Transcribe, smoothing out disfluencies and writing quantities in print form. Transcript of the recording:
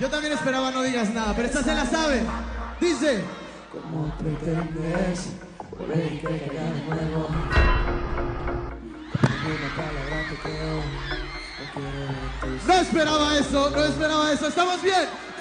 Yo también esperaba no digas nada, pero esta se la sabe. Dice: ¿Cómo pretendes volver y que caiga de nuevo? Ninguna palabra te creo. No quiero ver tus... No esperaba eso, no esperaba eso. ¿Estamos bien?